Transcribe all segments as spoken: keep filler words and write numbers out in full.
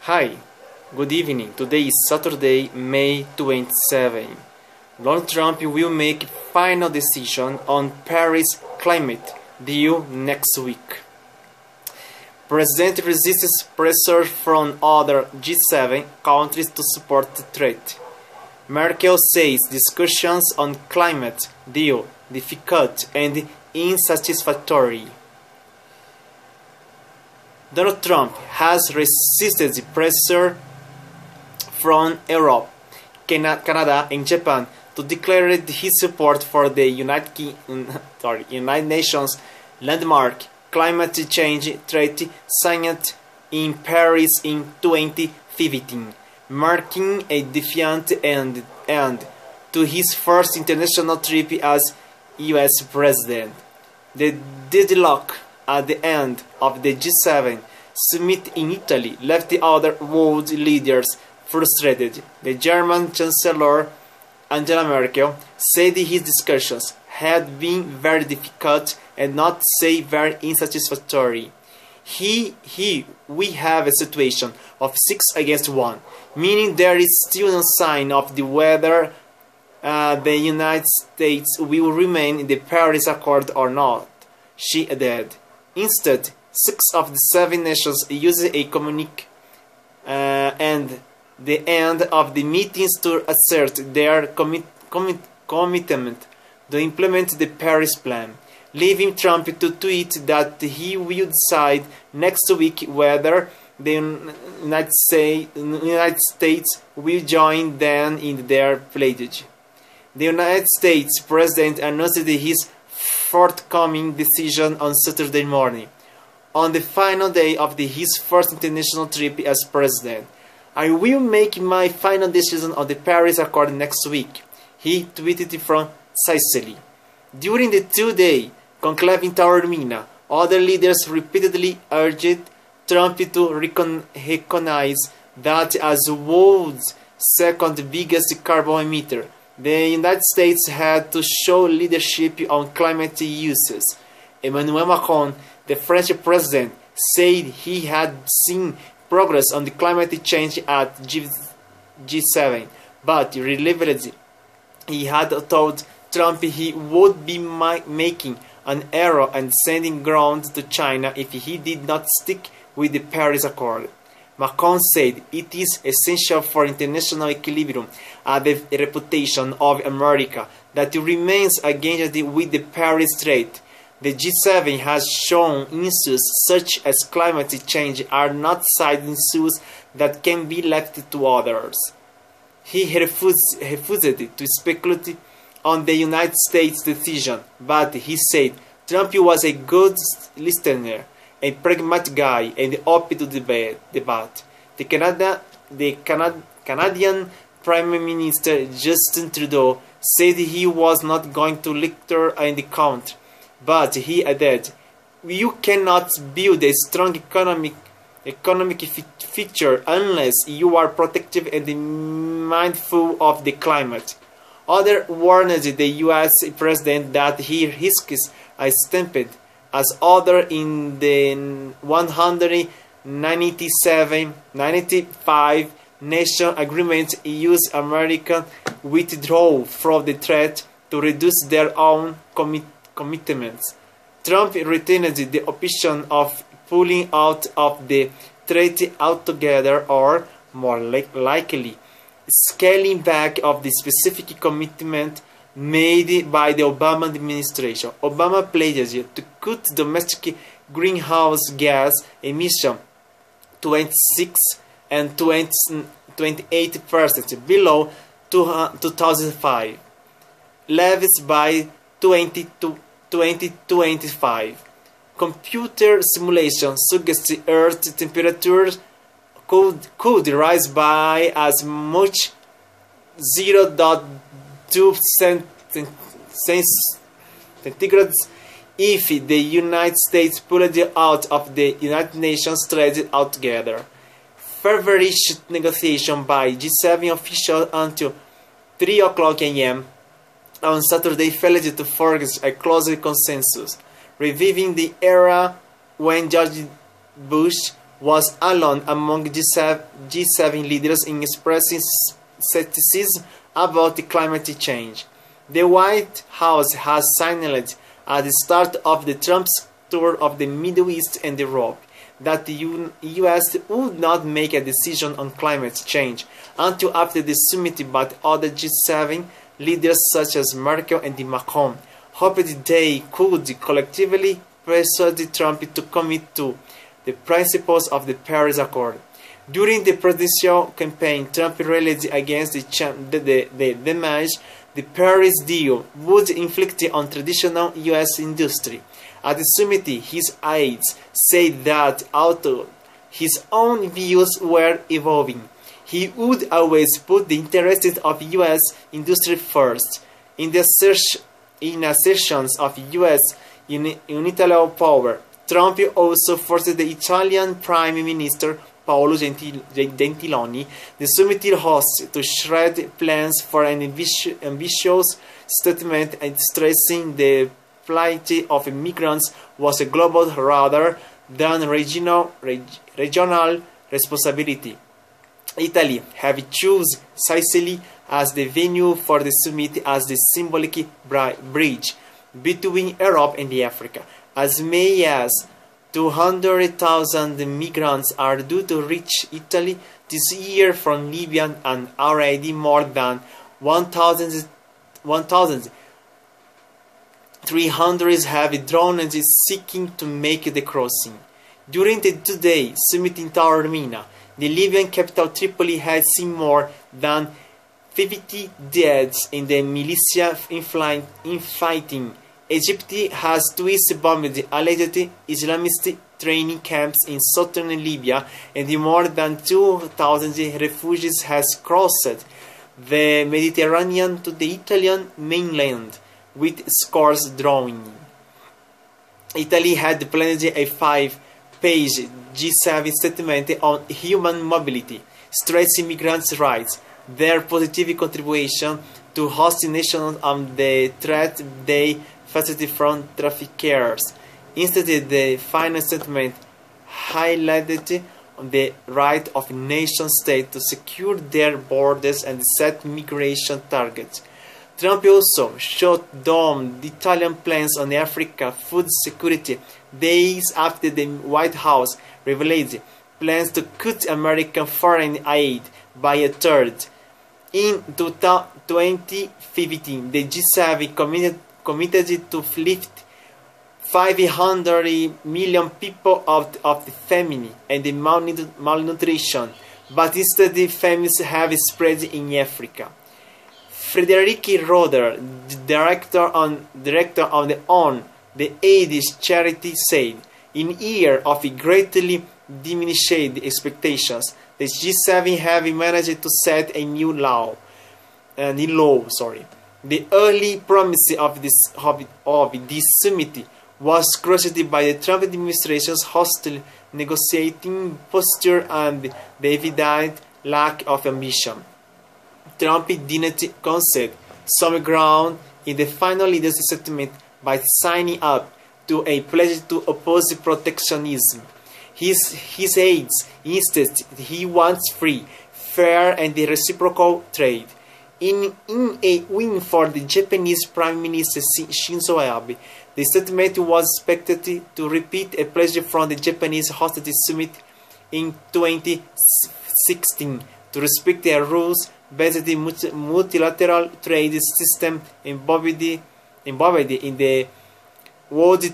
Hi, good evening. Today is Saturday, May twenty-seventh. Donald Trump will make final decision on Paris climate deal next week. President resists pressure from other G seven countries to support the threat. Merkel says discussions on climate deal difficult and unsatisfactory. Donald Trump has resisted pressure from Europe, Canada and Japan to declare his support for the United, sorry, United Nations landmark climate change treaty signed in Paris in twenty fifteen, marking a defiant end, end to his first international trip as U S president. The deadlock at the end of the G seven summit in Italy left the other world leaders frustrated. The German Chancellor Angela Merkel said his discussions had been very difficult and not to say very unsatisfactory. He, he, we have a situation of six against one, meaning there is still no sign of the whether uh, the United States will remain in the Paris Accord or not, she added. Instead, six of the seven nations used a communique uh, and the end of the meetings to assert their commit, commit, commitment to implement the Paris Plan, leaving Trump to tweet that he will decide next week whether the United States, United States will join them in their pledge. The United States President announced his forthcoming decision on Saturday morning, on the final day of the, his first international trip as president. I will make my final decision on the Paris Accord next week, he tweeted from Sicily. During the two-day conclave in Taormina, other leaders repeatedly urged Trump to recon recognize that as the world's second biggest carbon emitter, the United States had to show leadership on climate issues. Emmanuel Macron, the French president, said he had seen progress on the climate change at G seven, but revealed he had told Trump he would be making an error and sending ground to China if he did not stick with the Paris Accord. Macron said it is essential for international equilibrium and the reputation of America that it remains engaged with the Paris threat. The G seven has shown issues such as climate change are not side issues that can be left to others. He refused, refused to speculate on the United States decision, but he said Trump was a good listener, a pragmatic guy, and open to debate. debate. The, Canada, the Canad, Canadian Prime Minister Justin Trudeau said he was not going to lecture in the country, but he added, "You cannot build a strong economic economic feature unless you are protective and mindful of the climate." Others warned the U S president that he risks a stampede as others in the one hundred ninety-seven ninety-five nation agreement use American withdrawal from the threat to reduce their own commit commitments. Trump retained the option of pulling out of the treaty altogether or, more li likely, scaling back of the specific commitment made by the Obama administration. Obama pledged to cut domestic greenhouse gas emissions twenty-six and twenty-eight percent below two thousand five levels by twenty twenty-five. Computer simulations suggest Earth temperatures could, could rise by as much zero point two centigrades if the United States pulled out of the United Nations trade altogether. Feverish negotiation by G seven officials until three o'clock a m on Saturday failed to forge a close consensus, reviving the era when George Bush was alone among G seven leaders in expressing skepticism about the climate change. The White House has signaled at the start of the Trump's tour of the Middle East and Europe that the U S would not make a decision on climate change until after the summit, but other G seven leaders such as Merkel and Macron hoped they could collectively persuade Trump to commit to the principles of the Paris Accord. During the presidential campaign, Trump rallied against the, the, the, the damage the Paris deal would inflict on traditional U S industry. At the summit, his aides said that although his own views were evolving, he would always put the interests of U S industry first. In the assertion, in assertions of U S unilateral power, Trump also forced the Italian Prime Minister Paolo Gentiloni, the summit host, to shred plans for an ambitious statement and stressing the plight of immigrants was a global rather than regional, reg, regional responsibility. Italy have chosen Sicily as the venue for the summit as the symbolic bridge between Europe and Africa. As many as two hundred thousand migrants are due to reach Italy this year from Libya, and already more than one thousand three hundred have drowned seeking to make the crossing. During the two-day summit in Taormina, the Libyan capital Tripoli has seen more than fifty deaths in the militia infighting. Egypt has twice bombed alleged Islamist training camps in southern Libya, and more than two thousand refugees has crossed the Mediterranean to the Italian mainland, with scores drowning. Italy had planned a five-page G seven statement on human mobility, stressing migrants' rights, their positive contribution to host nations, and the threat they faced from traffickers. Instead, the final statement highlighted the right of nation-states to secure their borders and set migration targets. Trump also shut down the Italian plans on Africa food security days after the White House revealed plans to cut American foreign aid by a third. In twenty fifteen, the G seven committed, committed to lift five hundred million people out of the famine and the malnutrition, but instead the famines have spread in Africa. Frederick Roder, director on director of the O N, the AIDS charity, said, "In a year of greatly diminished expectations, the G seven have managed to set a new law, a new law. Sorry, the early promise of this of, of this summit was crushed by the Trump administration's hostile negotiating posture and the evident lack of ambition. Trump didn't concede some ground in the final leaders' settlement by signing up to a pledge to oppose protectionism. His, his aides insist he wants free, fair, and reciprocal trade. In, in a win for the Japanese Prime Minister Shinzo Abe, the statement was expected to repeat a pledge from the Japanese-hosted summit in twenty sixteen to respect their rules-based multilateral trade system involved in the World,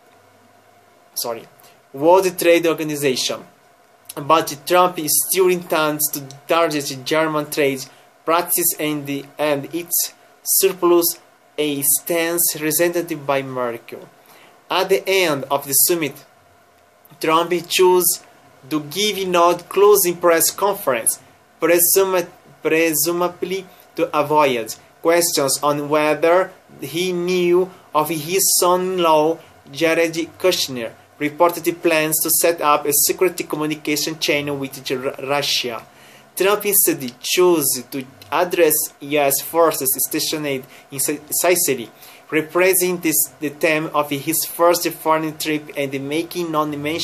sorry, World Trade Organization. But Trump still intends to target German trade practice and, the, and its surplus, a stance resented by Merkel. At the end of the summit, Trump chose to give a not closing press conference, presum presumably to avoid questions on whether he knew of his son-in-law Jared Kushner reported plans to set up a secret communication channel with Russia. Trump instead chose to address U S forces stationed in Sicily, reprising this, the theme of his first foreign trip and making no mention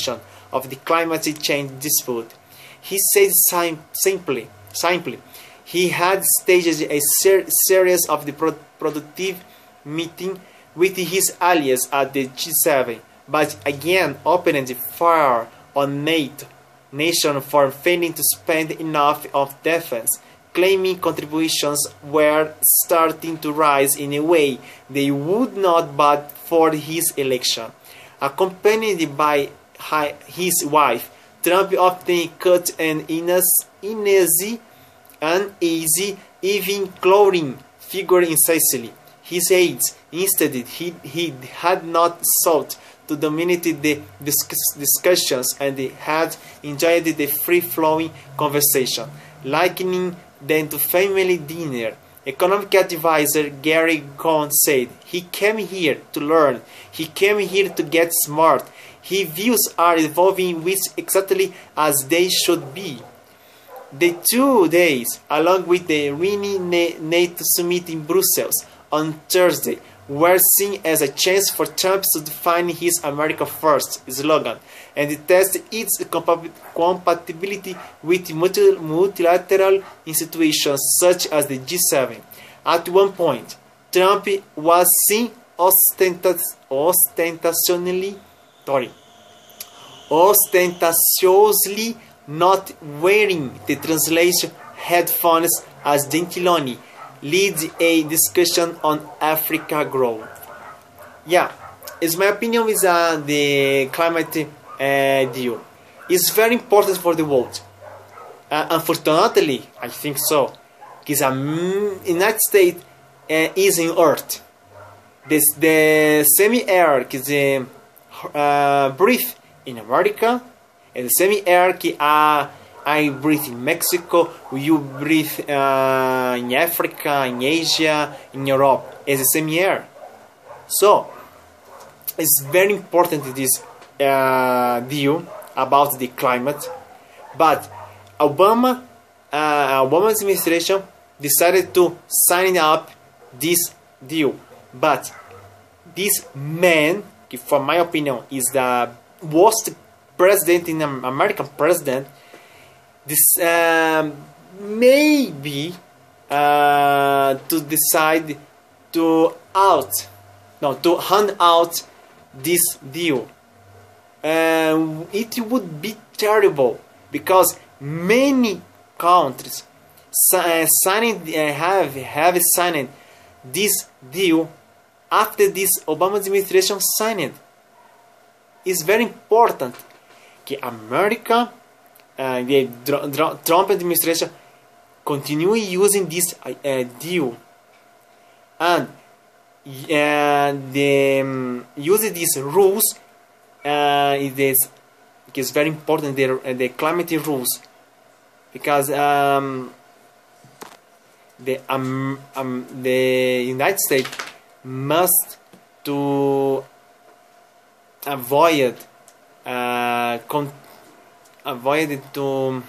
of the climate change dispute. He said sim simply, simply, he had staged a ser series of the pro productive meeting with his allies at the G seven, but again opened fire on NATO nation for failing to spend enough of defense, claiming contributions were starting to rise in a way they would not but for his election. Accompanied by his wife, Trump often cut an uneasy, uneasy, even glowing figure in Sicily. His aides, instead, he, he had not sought to dominate the discussions and had enjoyed the free-flowing conversation, likening them to family dinner. Economic advisor Gary Cohn said, "He came here to learn. He came here to get smart. His views are evolving which exactly as they should be." The two days, along with the Rini NATO summit in Brussels on Thursday, were seen as a chance for Trump to define his America First slogan and test its compatibility with multilateral institutions such as the G seven. At one point, Trump was seen ostentationally, sorry, ostentatiously not wearing the translation headphones as Gentiloni leads a discussion on Africa growth. Yeah, it's my opinion is uh, the climate uh, deal. It's very important for the world. Uh, unfortunately, I think so, because the um, United States uh, is in Earth. This the semi-air is uh, uh, breathe in America, and the semi-air uh, I breathe in Mexico, you breathe uh, in Africa, in Asia, in Europe. It's the same air. So, it's very important this uh, deal about the climate. But Obama, uh, Obama's administration decided to sign up this deal. But this man, for my opinion, is the worst president in American president. This um, maybe uh, to decide to out, no, to hand out this deal. Uh, it would be terrible because many countries uh, signing uh, have have signed this deal after this Obama administration signed it. It's very important that America. Uh, the Trump administration continue using this uh, deal and uh, the um, use these rules. Uh, it is it is very important the uh, the climate rules because um, the um, um, the United States must to avoid uh, con avoid to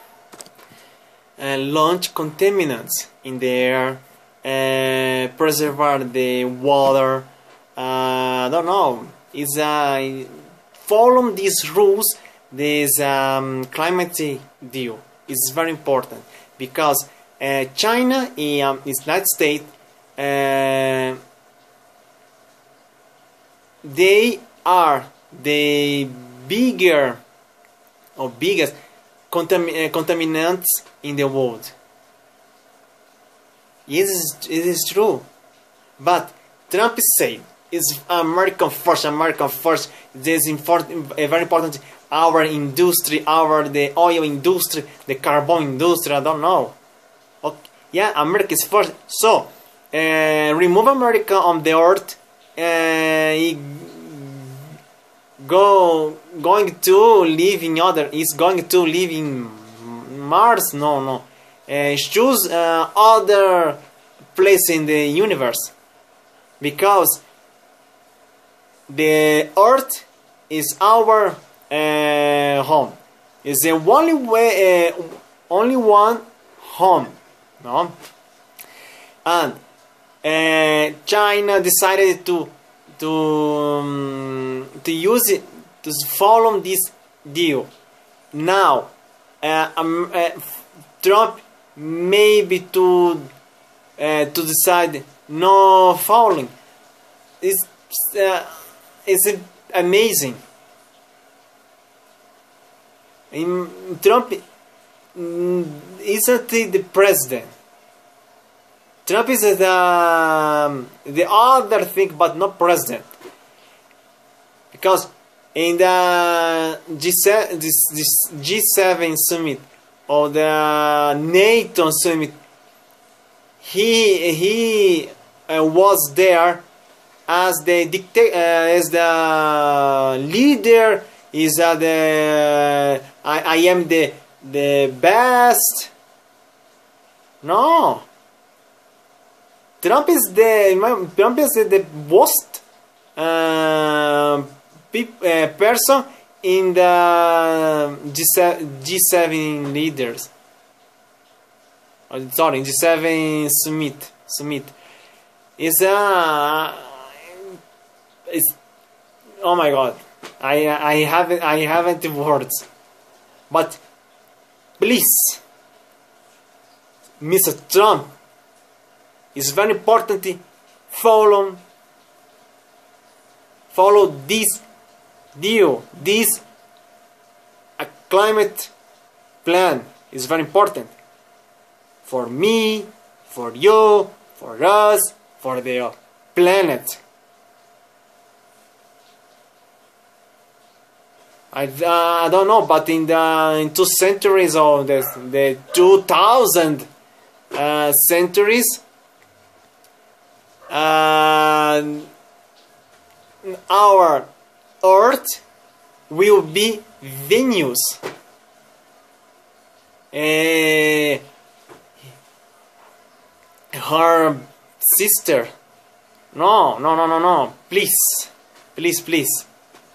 uh, launch contaminants in the air, uh, preserve the water. Uh, I don't know. It's uh, follow these rules. This um, climate deal is very important because uh, China and um, the United States uh, they are the bigger or biggest contam uh, contaminants in the world. Yes, it is true. But Trump said it's American first, American first. This is important, uh, very important. Our industry, our the oil industry, the carbon industry. I don't know. Okay. Yeah, America is first. So uh, remove America on the earth. Uh, go going to live in other is going to live in Mars. No, no. Uh, choose uh, other place in the universe because the earth is our uh, home. It's the only way, uh, only one home. No, and uh, China decided to to um, to use it to follow this deal. Now, uh, um, uh, Trump maybe to uh, to decide no fouling. It's uh, it's amazing. In, Trump isn't the president. Trump is the um, the other thing, but not president. Because in the G seven, this, this G seven summit or the NATO summit, he he uh, was there as the dictator, uh, as the leader. Is uh, the I, I am the the best? No. Trump is the Trump is the worst uh, uh, person in the G seven leaders. Oh, sorry, G seven summit. Summit. It's uh, it's oh my God. I I haven't I haven't words, but please, Mister Trump, it's very important to follow follow this deal, this a climate plan is very important for me, for you, for us, for the planet. I, uh, I don't know, but in the in two centuries or the the two thousand uh, centuries, uh, our Earth will be Venus. Uh, her sister. No, no, no, no, no. Please, please, please.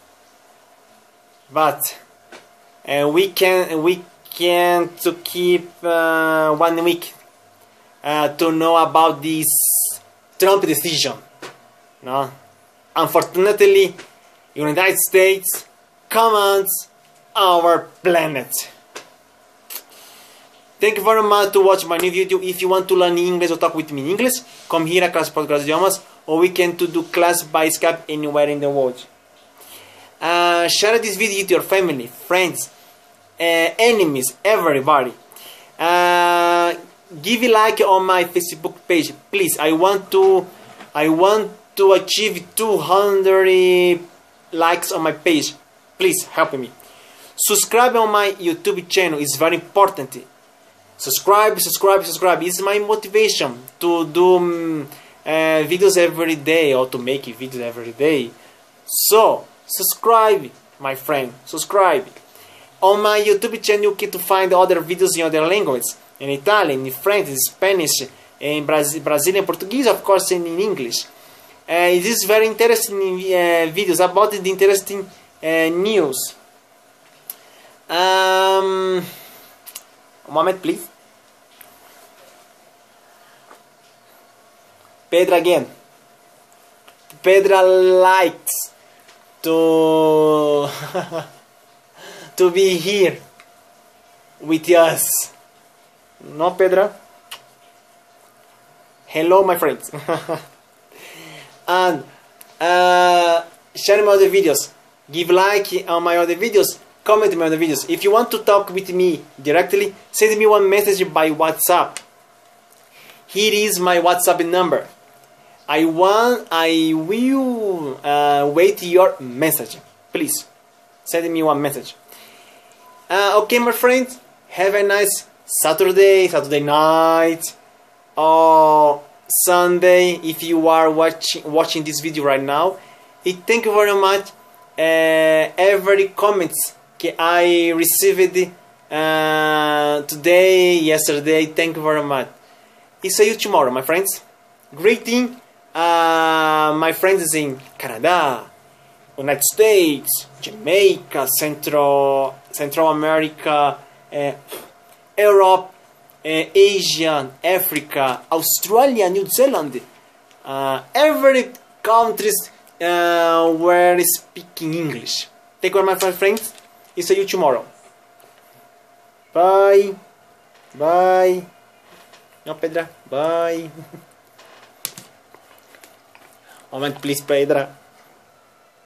But uh, we can we can to keep uh, one week uh, to know about this Trump decision. No, unfortunately, United States commands our planet. Thank you very much to watch my new video. If you want to learn English or talk with me in English, come here at Class Podcast Idiomas, or we can to do class by Skype anywhere in the world. Uh, share this video with your family, friends, uh, enemies, everybody. Uh, give a like on my Facebook page, please. I want to, I want to achieve two hundred likes on my page. Please help me. Subscribe on my YouTube channel. It's very important. Subscribe, subscribe, subscribe. It's my motivation to do um, uh, videos every day or to make videos every day. So. Subscribe, my friend. Subscribe. On my YouTube channel, you can find other videos in other languages, in Italian, in French, in Spanish, in Brazil, Brazilian Portuguese, of course, and in English. Uh, it is very interesting uh, videos about the interesting uh, news. Um, a moment, please. Pedro again. Pedro likes to to be here with us. No, Pedro? Hello, my friends. And uh, share my other videos. Give like on my other videos. Comment my other videos. If you want to talk with me directly, send me one message by WhatsApp. Here is my WhatsApp number. I want, I will uh, wait your message. Please, send me one message. Uh, okay, my friends, have a nice Saturday, Saturday night, or Sunday, if you are watching watching this video right now. And thank you very much. Uh, every comments I received uh, today, yesterday, thank you very much. I'll see you tomorrow, my friends. Greeting. Uh, my friends in Canada, United States, Jamaica, Central Central America, uh, Europe, uh, Asia, Africa, Australia, New Zealand, uh, every countries uh, where speaking English. Take care, my friends. see you tomorrow. Bye. Bye. No, Pedra. Bye. Moment, please, Pedra.